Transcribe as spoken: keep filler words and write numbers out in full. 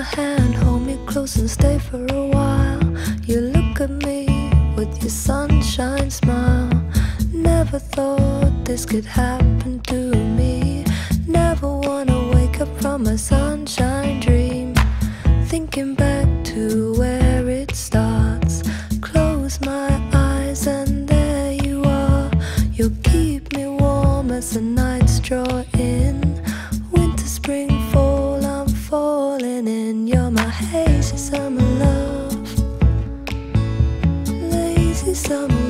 hand, hold me close and stay for a while. You look at me with your sunshine smile. Never thought this could happen to me. Never wanna wake up from my sunshine dream. Thinking back to where it starts. Close my eyes and there you are. You'll keep me warm as the nights draw in. Winter, spring, fall, I'm falling in. You're my hazy summer love, lazy summer